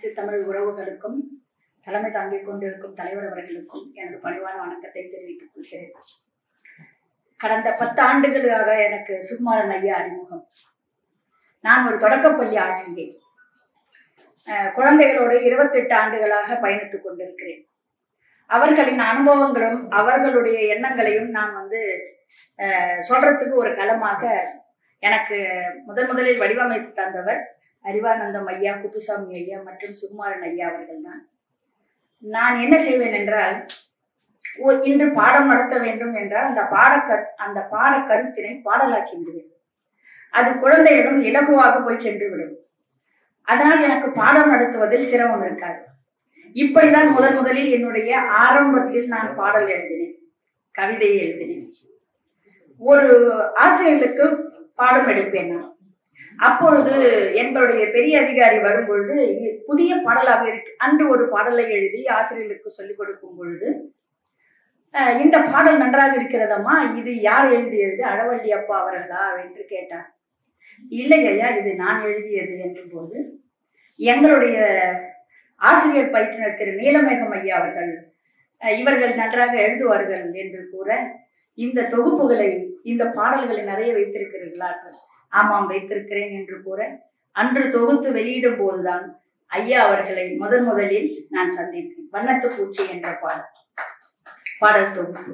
அனைத்து தமிழ் உறவுகளுக்கும் தலைமை தாங்கிக் கொண்டிருக்கும் தலைவர் அவர்களுக்கும் எனது பணிவான வணக்கத்தை தெரிவித்துக் கொள்கிறேன். கடந்த 10 ஆண்டுகளாக எனக்கு சுகுமாரன் ஐயா அறிமுகம். நான் ஒரு தொடக்கப்பள்ளி ஆசிரியை. குழந்தைகளோடு 28 ஆண்டுகளாக பயணித்துக் கொண்டிருக்கிறேன். அவர்களின் அனுபவங்களும் அவர்களுடைய எண்ணங்களையும் நான் சொல்றதுக்கு ஒரு களமாக எனக்கு முதலில் வடிவமைத்து தந்தவர் அறிவானந்தம் ஐயா, குப்புசாமி ஐயா மற்றும் சுகுமாரன் ஐயா அவர்கள் தான். நான் என்ன செய்வேன் என்றால், இன்று பாடம் நடத்த வேண்டும் என்றால் அந்த பாட கருத்தினை பாடலாக்கி விடுவேன். அது குழந்தைகளும் இலகுவாக போய் சென்று விடும். அதனால் எனக்கு பாடம் நடத்துவதில் சிரமம் இருக்காது. இப்படிதான் முதலில் என்னுடைய ஆரம்பத்தில் நான் பாடல் எழுதினேன், கவிதையை எழுதினேன். ஒரு ஆசிரியர்களுக்கு பாடம் எடுப்பேன் நான். அப்பொழுது எங்களுடைய பெரிய அதிகாரி வரும்பொழுது புதிய பாடலாக இருக்கு. அன்று ஒரு பாடலை எழுதி ஆசிரியர்களுக்கு சொல்லிக் கொடுக்கும் பொழுது, இந்த பாடல் நன்றாக இருக்கிறதம்மா, இது யார் எழுதியது, அழவள்ளி அப்பா அவர்களா என்று கேட்டார். இல்லை ஐயா, இது நான் எழுதியது என்ற போது எங்களுடைய ஆசிரியர் பயிற்றுனர் திரு நீலமேகம் ஐயா அவர்கள், இவர்கள் நன்றாக எழுதுவார்கள் என்று கூற, இந்த தொகுப்புகளை, இந்த பாடல்களை நிறைய வைத்திருக்கிறீர்களா? ஆமாம் வைத்திருக்கிறேன் என்று கூற, அன்று தொகுத்து வெளியிடும் போதுதான் ஐயா அவர்களை முதலில் நான் சந்தித்தேன். வண்ணத்து பூச்சி என்ற பாடல் தொகுப்பு.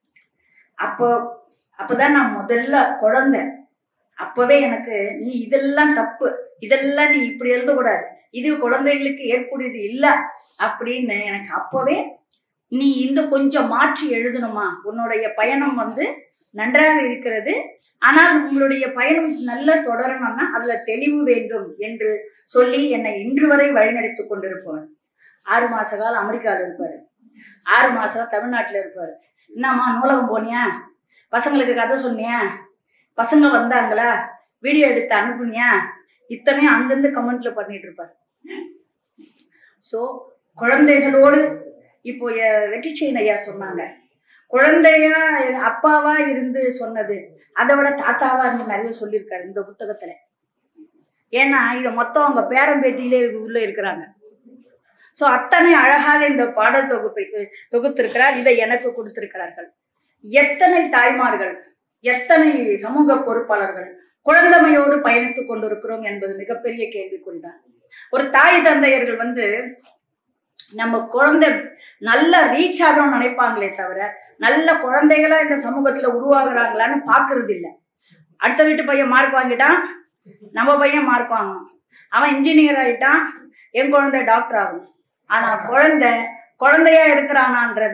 அப்பதான் நான் முதல்ல குழந்தை. அப்பவே எனக்கு, நீ இதெல்லாம் தப்பு, இதெல்லாம் நீ இப்படி எழுதக்கூடாது, இது குழந்தைகளுக்கு ஏற்புடையது இல்ல அப்படின்னு எனக்கு அப்பவே, நீ இந்த கொஞ்சம் மாற்றி எழுதணுமா, உன்னுடைய பயணம் நன்றாக இருக்கிறது, ஆனால் உங்களுடைய பயணம் நல்லா தொடரணும்னா அதுல தெளிவு வேண்டும் என்று சொல்லி என்னை இன்று வரை வழிநடத்திக் கொண்டிருப்பவர். 6 மாச காலம் அமெரிக்காவில் இருப்பாரு, 6 மாசம் தமிழ்நாட்டில் இருப்பாரு. என்னம்மா நூலகம் போனியா, பசங்களுக்கு கதை சொன்னியா, பசங்க வந்தாங்களா, வீடியோ எடுத்து அனுப்புனியா, இத்தனையும் அங்கிருந்து கமெண்ட்ல பண்ணிட்டு இருப்பாரு. ஸோ குழந்தைகளோடு இப்போ வெற்றிச்செயின் ஐயா சொன்னாங்க, குழந்தையா அப்பாவா இருந்து சொன்னது அதை விட தாத்தாவா இருந்து நிறைய சொல்லியிருக்காரு இந்த புத்தகத்துல. ஏன்னா இதை மொத்தம் அவங்க பேரம்பேத்தியிலே உள்ள இருக்கிறாங்க. ஸோ அத்தனை அழகாக இந்த பாடல் தொகுப்பை தொகுத்திருக்கிறார். இதை எனக்கு கொடுத்திருக்கிறார்கள். எத்தனை தாய்மார்கள், எத்தனை சமூக பொறுப்பாளர்கள் குழந்தைமையோடு பயணித்துக் கொண்டிருக்கிறோம் என்பது மிகப்பெரிய கேள்விக்குறிதான். ஒரு தாய் தந்தையர்கள் நம்ம குழந்தை நல்ல ரீச் ஆகணும்னு நினைப்பாங்களே தவிர, நல்ல குழந்தைகளா இந்த சமூகத்துல உருவாகுறாங்களான்னு பாக்குறது இல்லை. அடுத்த வீட்டு பையன் மார்க் வாங்கிட்டான், நம்ம பையன் மார்க் வாங்கணும், அவன் இன்ஜினியர் ஆகிட்டான், என் குழந்தை டாக்டர் ஆகணும். ஆனா குழந்தையா இருக்கிறானான்றத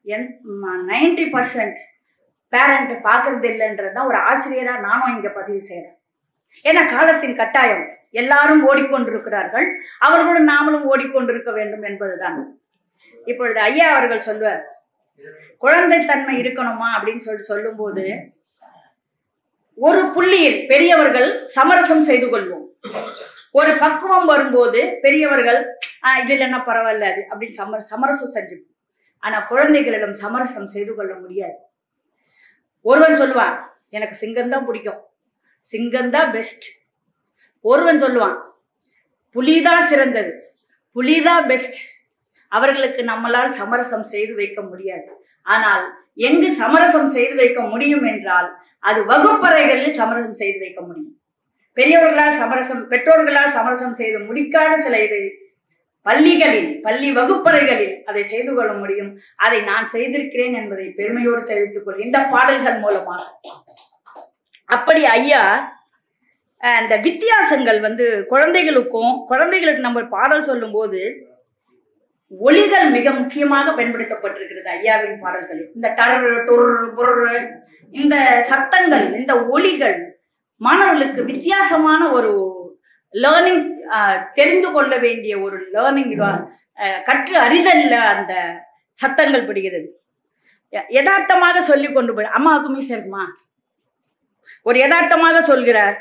90% பேரண்ட் பாக்குறது இல்லைன்றதுதான் ஒரு ஆசிரியரா நானும் இங்க பதிவு செய்யறேன். ஏன்னா காலத்தின் கட்டாயம், எல்லாரும் ஓடிக்கொண்டிருக்கிறார்கள், அவர்களுடன் நாமளும் ஓடிக்கொண்டிருக்க வேண்டும் என்பதுதான். இப்பொழுது ஐயா அவர்கள் சொல்வார், குழந்தைத்தன்மை இருக்கணுமா அப்படின்னு சொல்லும் போது, ஒரு புள்ளியில் பெரியவர்கள் சமரசம் செய்து கொள்வோம், ஒரு பக்குவம் வரும்போது பெரியவர்கள் இதுல என்ன பரவாயில்ல அது அப்படின்னு சமரசம் செஞ்சுப்போம். ஆனா குழந்தைகளிடம் சமரசம் செய்து கொள்ள முடியாது. ஒருவன் சொல்லுவான், எனக்கு சிங்கம்தான் பிடிக்கும், சிங்கம்தான் பெஸ்ட். ஒருவன் சொல்லுவான், புலிதான் சிறந்தது, புலிதான் பெஸ்ட். அவர்களுக்கு நம்மளால் சமரசம் செய்து வைக்க முடியாது. ஆனால் எங்கு சமரசம் செய்து வைக்க முடியும் என்றால் அது வகுப்பறைகளில் சமரசம் செய்து வைக்க முடியும். பெற்றோர்களால் சமரசம் செய்து முடிக்காத சில பள்ளி வகுப்பறைகளில் அதை செய்து கொள்ள முடியும். அதை நான் செய்திருக்கிறேன் என்பதை பெருமையோடு தெரிவித்துக் கொள்கிறேன் இந்த பாடல்கள் மூலமாக. அப்படி ஐயா அந்த வித்தியாசங்கள் குழந்தைகளுக்கு நம்ம பாடல் சொல்லும் போது ஒலிகள் மிக முக்கியமாக பயன்படுத்தப்பட்டிருக்கிறது ஐயாவின் பாடல்களில். இந்த டர்ரு டொர்ரு பொர்ரு, இந்த சத்தங்கள், இந்த ஒலிகள் மாணவர்களுக்கு வித்தியாசமான ஒரு லேர்னிங், தெரிந்து கொள்ள வேண்டிய ஒரு லேர்னிங், கற்று அறிதல்ல அந்த சத்தங்கள் படுகிறது. யதார்த்தமாக சொல்லி கொண்டு போய், அம்மாவுக்கு மீசை இருக்குமா, ஒரு யதார்த்தமாக சொல்கிறார்.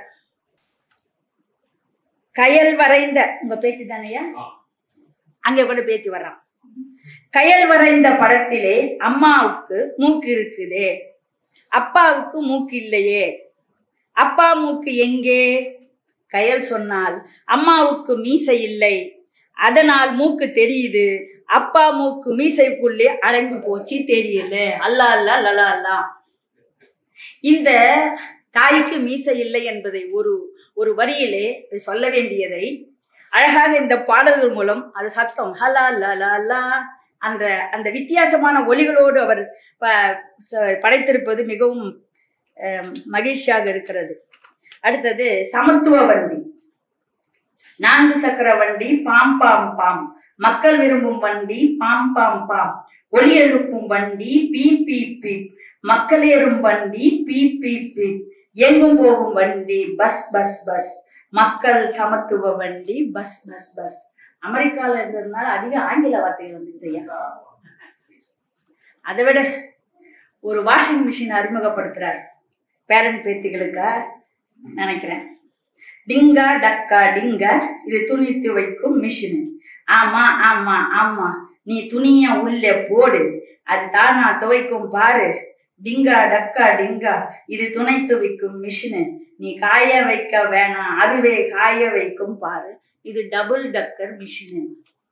கயல் வரைந்த, உங்க பேத்தி தானையா, அங்கே கூட பேத்தி வர்றான். கயல் வரைந்த படத்திலே அம்மாவுக்கு மூக்கு இருக்குதே, அப்பாவுக்கு மூக்கு இல்லையே, அப்பா மூக்கு எங்கே? கயல் சொன்னால் அம்மாவுக்கு மீசை இல்லை, அதனால் மூக்கு தெரியுது, அப்பா மூக்கு மீசைக்குள்ளே அடங்கி போச்சு தெரியல. அல்லா அல்லா லலா அல்லா. இந்த தாய்க்கு மீசை இல்லை என்பதை ஒரு வரியிலே சொல்ல வேண்டியதை அழகாக இந்த பாடல்கள் மூலம் அது சத்தம் ஹலா லலா லா அந்த அந்த வித்தியாசமான ஒலிகளோடு அவர் படைத்திருப்பது மிகவும் மகிழ்ச்சியாக இருக்கிறது. அடுத்தது சமத்துவ வண்டி. 4 சக்கர வண்டி பாம் பாம் பாம், மக்கள் விரும்பும் வண்டி பாம் பாம் பாம், ஒலி எழுப்பும் வண்டி பீ பீ பீ, மக்கள் ஏறும் வண்டி பீ பீ பீ, எங்கும் போகும் வண்டி பஸ் பஸ் பஸ், மக்கள் சமத்துவ வண்டி பஸ் பஸ் பஸ். அமெரிக்கால இருந்ததுனால அதிக ஆங்கில வார்த்தைகள் வந்துருக்குது. அதை விட ஒரு வாஷிங் மிஷின் அறிமுகப்படுத்துறார் பேரன் பேத்திகளுக்கா நினைக்கிறேன். டிங்கா டக்கா டிங்கா, இது துணி துவைக்கும் மிஷின். ஆமா ஆமா ஆமா, நீ துணிய உள்ள போடு, அது தானா துவைக்கும் பாரு. டிங்கா டக்கா டிங்கா, இது துணை துவைக்கும் மிஷின். நீ காய வைக்க வேணாம், அதுவே காய வைக்கும் பாரு. இது டபுள் டக்கர் மிஷின்.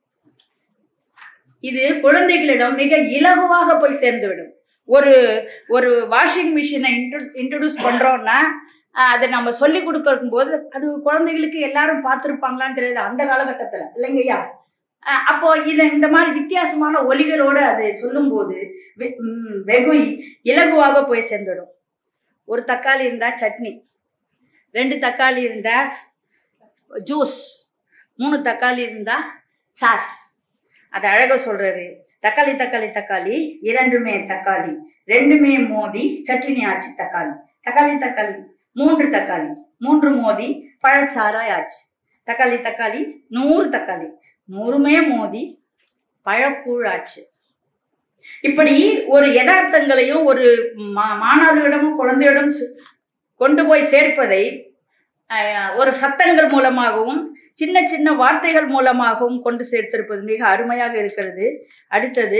இது குழந்தைகளிடம் மிக இலகுவாக போய் சேர்ந்துவிடும். ஒரு வாஷிங் மிஷினை இன்ட்ரடியூஸ் பண்றோம்னா அதை நம்ம சொல்லி கொடுக்கும் போது அது குழந்தைகளுக்கு எல்லாரும் பார்த்துருப்பாங்களான்னு தெரியாது அந்த காலகட்டத்துல, இல்லைங்கய்யா? அப்போ இந்த மாதிரி வித்தியாசமான ஒலிகளோடு அது சொல்லும் போது வெகு இலகுவாக போய் சேர்ந்துடும். ஒரு தக்காளி இருந்தா சட்னி, 2 தக்காளி இருந்தா ஜூஸ், 3 தக்காளி இருந்தா சாஸ். அது அழகா சொல்றாரு. தக்காளி தக்காளி தக்காளி, 2மே தக்காளி, 2மே மோதி சட்னி ஆச்சு தக்காளி. தக்காளி தக்காளி 3 தக்காளி, 3 மோதி பழச்சாராய் ஆச்சு. தக்காளி தக்காளி 100 தக்காளி, 100மே மோதி பழக்கூழாச்சு. இப்படி ஒரு யதார்த்தங்களையும் ஒரு மாணவர்களிடமும் குழந்தையிடம் கொண்டு போய் சேர்ப்பதை ஒரு சத்தங்கள் மூலமாகவும் சின்ன சின்ன வார்த்தைகள் மூலமாகவும் கொண்டு சேர்த்திருப்பது மிக அருமையாக இருக்கிறது. அடுத்தது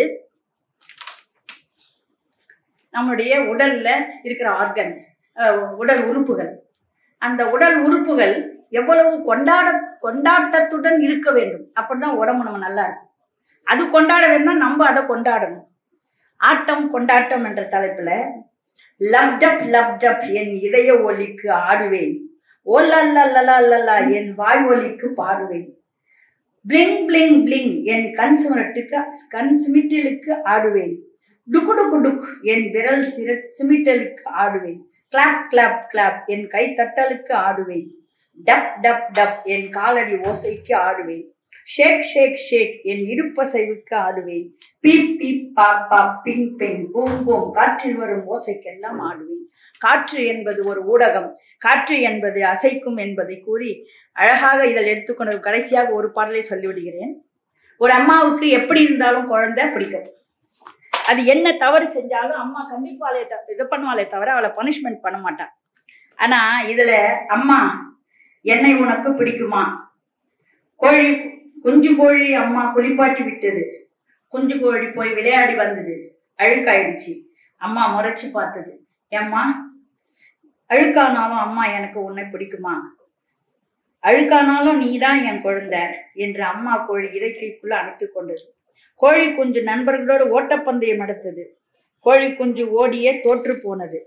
நம்முடைய உடல்ல இருக்கிற ஆர்கன்ஸ், உடல் உறுப்புகள். அந்த உடல் உறுப்புகள் எவ்வளவு கொண்டாட்டத்துடன் இருக்க வேண்டும், அப்படிதான் உடம்பு நம்ம நல்லா இருக்கும். அது கொண்டாட வேணும்னா நம்ம அதை கொண்டாடணும். ஆட்டம் கொண்டாட்டம் என்ற தலைப்புல லப்டப் லப்டப் என் இதய ஒலிக்கு ஆடுவேன், ஓல்லல்லல்லல்லா என் வாய் ஒலிக்கு பாடுவேன், பிளிங் பிளிங் பிளிங் என் கண் சிமிட்டலுக்கு ஆடுவேன், டுக்கு டுக்கு டுக் என் விரல் சிமிட்டலுக்கு ஆடுவேன், கிளாப் கிளாப் கிளாப் என் கை தட்டலுக்கு ஆடுவேன், டப் டப் டப் என் காலடி ஓசைக்கு ஆடுவேன், ஷேக் ஷேக் ஷேக் என் இடுப்பசைவுக்கு ஆடுவேன், பீப் பீப் பாப் பாப் பிங் பெங் பூம் பூம் காற்றில் வரும் ஓசைக்கெல்லாம் ஆடுவேன். காற்று என்பது ஒரு ஊடகம், காற்று என்பது அசைக்கும் என்பதை கூறி அழகாக இதில் எடுத்துக்கொண்டு கடைசியாக ஒரு பாடலை சொல்லிவிடுகிறேன். ஒரு அம்மாவுக்கு எப்படி இருந்தாலும் குழந்தை பிடிக்கும். அது என்ன தவறு செஞ்சாலும் அம்மா கண்டிப்பா இது பண்ணுவாளே தவிர அவளை பனிஷ்மெண்ட் பண்ண மாட்டான். ஆனா இதுல அம்மா என்னை உனக்கு பிடிக்குமா, கோழி குஞ்சு கோழி அம்மா குளிப்பாட்டி விட்டது, குஞ்சு கோழி போய் விளையாடி வந்தது, அழுக்காயிடுச்சு. அம்மா முறைச்சு பார்த்தது, ஏம்மா அழுக்கானாலும் அம்மா எனக்கு உன்னை பிடிக்குமா, அழுக்கானாலும் நீதான் என் குழந்தை என்று அம்மா கோழி இறக்கைக்குள்ள அணைத்து கொண்டது. கோழி குஞ்சு நண்பர்களோடு ஓட்டப்பந்தயம் நடத்தது. கோழி குஞ்சு ஓடியே தோற்று போனது.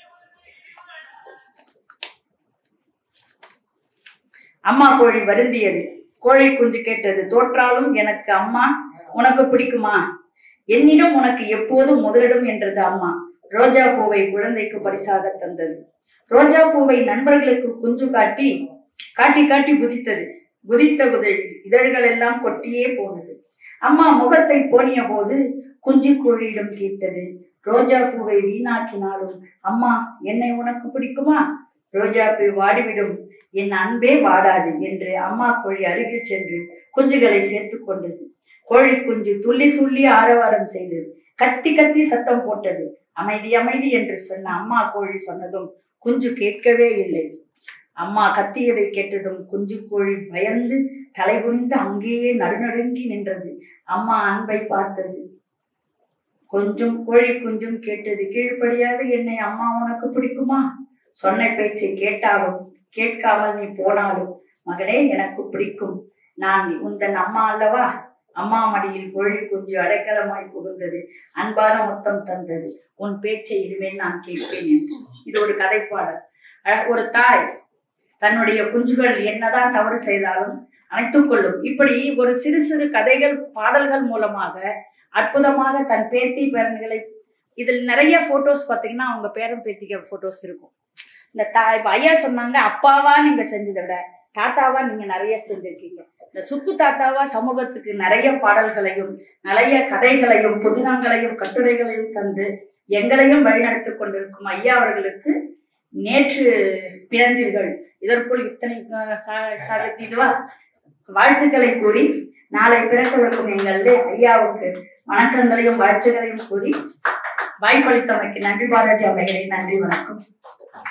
அம்மா கோழி வருந்தியது. கோழி குஞ்சு கேட்டது, தோற்றாலும் எனக்கு அம்மா உனக்கு பிடிக்குமா, என்னிடம் உனக்கு எப்போதும் முதலிடம் என்றது அம்மா. ரோஜா பூவை குழந்தைக்கு பரிசாக தந்தது. ரோஜா பூவை நண்பர்களுக்கு குஞ்சு காட்டி காட்டி காட்டி குதித்தது. குதித்த இதழ்கள் எல்லாம் கொட்டியே போனது. அம்மா முகத்தை போனிய போது குஞ்சு கோழியிடம் கேட்டது, ரோஜா பூவை வீணாக்கினாலும் அம்மா என்னை உனக்கு பிடிக்குமா, ரோஜா பூ வாடிவிடும், என் அன்பே வாடாது என்று அம்மா கோழி அருகில் சென்று குஞ்சுகளை சேர்த்து கொண்டது. கோழி குஞ்சு துள்ளி துள்ளி ஆரவாரம் செய்தது. கத்தி கத்தி சத்தம் போட்டது. அமைதி அமைதி என்று சொன்ன அம்மா கோழி சொன்னதும் குஞ்சு கேட்கவே இல்லை. அம்மா கத்தியதை கேட்டதும் குஞ்சு கோழி பயந்து தலை குனிந்து அங்கேயே நடுநடுங்கி நின்றது. அம்மா அன்பை பார்த்தது. கொஞ்சம் கோழி குஞ்சும் கேட்டது, கீழ்ப்படியாது என்னை அம்மா உனக்கு பிடிக்குமா, சொன்ன பேச்சை கேட்டாலும் கேட்காமல் நீ போனாலும் மகனே எனக்கு பிடிக்கும், நான் உந்தன் அம்மா அல்லவா, அம்மா மடியில் பொழி குஞ்சு அடைக்கலமாய் புகுந்தது, அன்பான முத்தம் தந்தது, உன் பேச்சை இனிமேல் நான் கேட்பேன் என்று. இது ஒரு கதைப்பாடல். ஒரு தாய் தன்னுடைய குஞ்சுகள் என்னதான் தவறு செய்தாலும் அணைத்துக் கொள்ளும். இப்படி ஒரு சிறு சிறு கதைகள் பாடல்கள் மூலமாக அற்புதமாக தன் பேத்தி பேரன்களை, இதில் நிறைய போட்டோஸ் பார்த்தீங்கன்னா அவங்க பேரன் பேத்திக்க போட்டோஸ் இருக்கும். இந்த இப்ப ஐயா சொன்னாங்க, அப்பாவா நீங்க செஞ்சதை விட தாத்தாவா நீங்க நிறைய செஞ்சிருக்கீங்க. இந்த சுக்கு தாத்தாவா சமூகத்துக்கு நிறைய பாடல்களையும் நிறைய கதைகளையும் புதினங்களையும் கட்டுரைகளையும் தந்து எங்களையும் வழிநடத்திக் கொண்டிருக்கும் ஐயா அவர்களுக்கு நேற்று பிறந்தீர்கள், இதற்குள் இத்தனை சாதித்திடுவா வாழ்த்துக்களை கூறி, நாளை பிறக்கவிருக்கும் எங்களுடைய ஐயாவுக்கு வணக்கங்களையும் வாழ்த்துக்களையும் கூறி வாய்ப்பளித்தமைக்கு நன்றி பாராட்டி அமைகிறேன். நன்றி, வணக்கம்.